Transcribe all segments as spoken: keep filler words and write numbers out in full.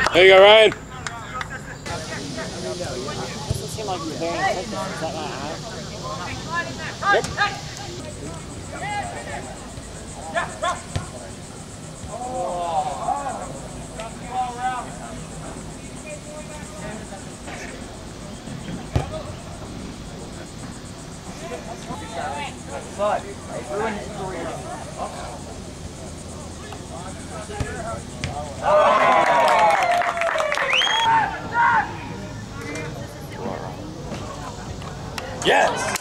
There you go, Ryan. Doesn't seem like it's very intense. Is that my eye? Yep. But it ruined his career. Yes!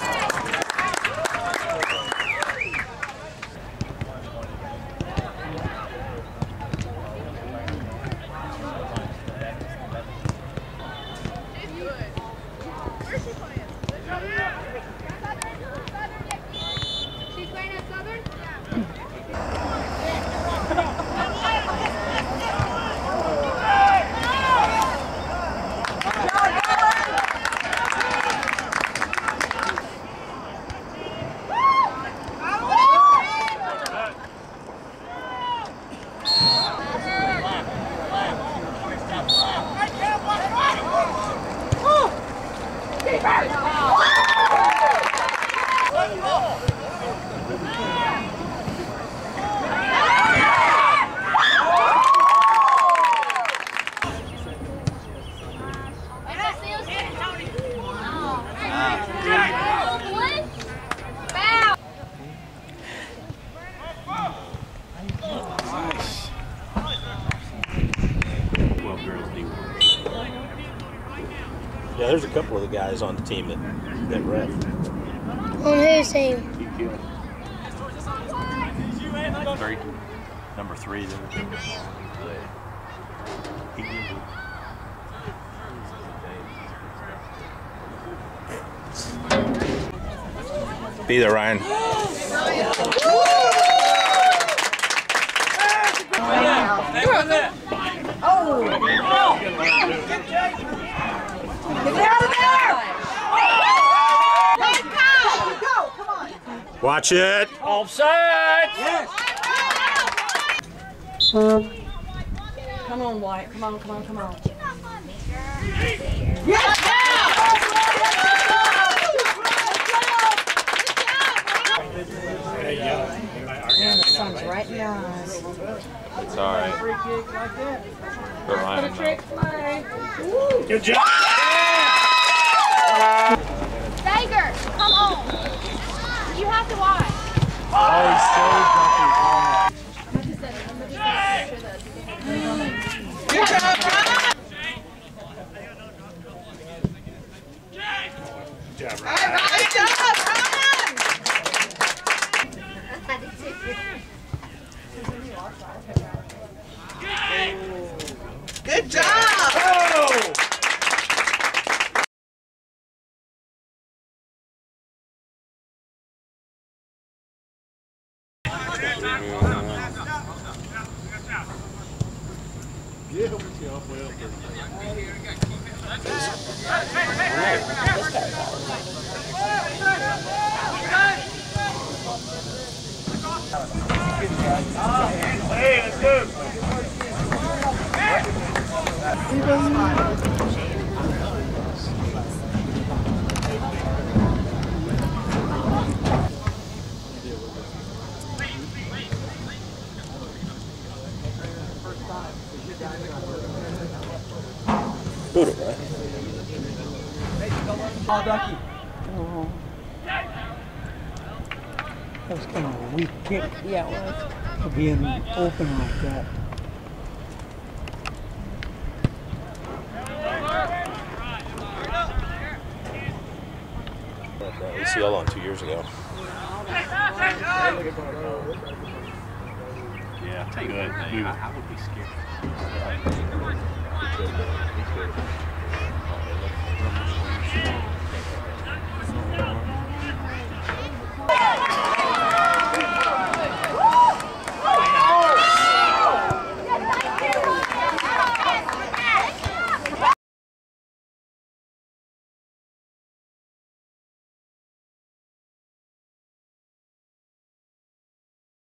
Where's she playing? She's playing at Southern? Yeah, there's a couple of the guys on the team that, that ref. On whose team? Three. Number three. Be there, Ryan. Watch it. Offside! Yes! Come on, Wyatt. Come on, come on, come on. Yes! Man, the sun's right in your eyes. It's all right. For Ryan. Good job! Sager, come on. You have to watch. Oh, he's so jumpy. Good job, Ryan! Good job, All right, good job, Ryan! Good job! Oh! Yeah, we'll see halfway up there. Hey, let's go! Good, right? Oh, Ducky. Oh. That was kind of a weak kick. Yeah, it was. For being open like that. A C L on two years ago. Yeah, good. I, I would be scared.